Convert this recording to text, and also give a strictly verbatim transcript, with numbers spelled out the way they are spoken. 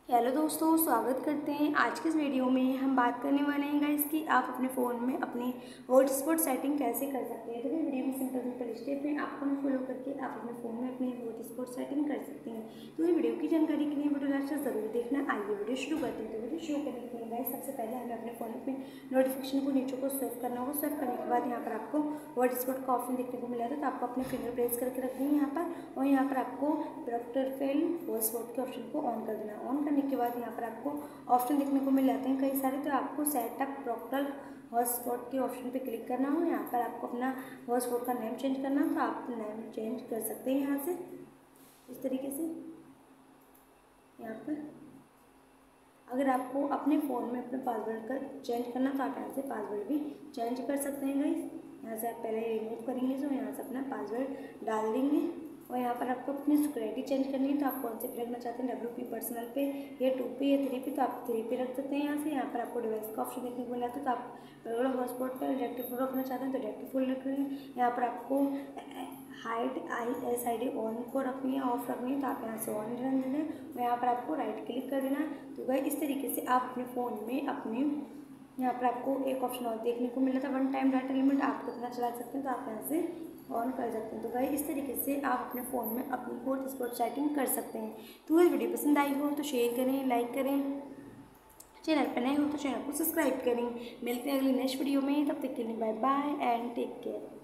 Hello दोस्तों, स्वागत करते हैं। आज के इस वीडियो में हम बात करने वाले हैं गाइस कि आप अपने फ़ोन में अपनी हॉटस्पॉट सेटिंग कैसे कर सकते हैं। तो ये वीडियो में सिंपल सिंपल स्टेप है, आपको ना फॉलो करके आप अपने फ़ोन में अपनी हॉटस्पॉट सेटिंग कर सकते हैं। तो ये वीडियो की जानकारी के लिए वीडियो लास्ट तक जरूर देखना। आइए वीडियो शुरू करते हैं। तो वीडियो शुरू करने के लिए गाइस सबसे पहले हमें अपने फ़ोन में नोटिफिकेशन को नीचे को स्wipe करना होगा। स्wipe करने के बाद यहाँ पर आपको हॉटस्पॉट का ऑप्शन देखने को मिला था, तो आपको अपने फिंगर प्रेस करके रखनी है यहाँ पर, और यहाँ पर आपको प्रोटेक्टेड हॉटस्पॉट के ऑप्शन को ऑन कर देना। ऑन करने के बाद यहाँ पर आपको ऑप्शन देखने को मिल जाते हैं कई सारे, तो आपको सेटअप प्रोक्टल हॉटस्पॉट के ऑप्शन पे क्लिक करना हो। यहाँ पर आपको अपना हॉटस्पॉट का नेम चेंज करना हो, तो आप नेम चेंज कर सकते हैं यहाँ से इस तरीके से। यहाँ पर अगर आपको अपने फ़ोन में अपने पासवर्ड का चेंज करना तो आप यहाँ से पासवर्ड भी चेंज कर सकते हैं गाइस। यहाँ से आप पहले रिमूव करेंगे तो यहाँ से अपना पासवर्ड डाल देंगे, और यहाँ पर आपको अपनी सिक्योरिटी चेंज करनी है। तो आप कौन से पे रखना चाहते हैं, डब्ल्यू पी पर्सनल पे या टू पे या थ्री पे, तो आप थ्री पे रख सकते हैं यहाँ से। यहाँ पर आपको डिवाइस का ऑप्शन देखने को मिला था, तो आप रेगुलर हॉटस्पॉट पर डायरेक्ट फुल रखना चाहते हैं तो डायरेक्ट फुल रखेंगे। यहाँ पर आपको hide I S I D on को रखनी है, ऑफ रखनी है, तो आप यहाँ से ऑन रख देना है। यहाँ पर आपको राइट क्लिक कर देना है। तो गाइस इस तरीके से आप अपने फ़ोन में अपने यहाँ पर आपको एक ऑप्शन और देखने को मिला था, वन टाइम डाटा लिमिट, आप कितना चला सकते हैं तो आप यहाँ से ऑन कर सकते हैं। तो गाइस इस तरीके से आप अपने फ़ोन में अपनी हॉटस्पॉट सेटिंग कर सकते हैं। तो अगर वीडियो पसंद आई हो तो शेयर करें, लाइक करें, चैनल पर नए हो तो चैनल को सब्सक्राइब करें। मिलते हैं अगली नेक्स्ट वीडियो में, तब तक के लिए bye bye and take care.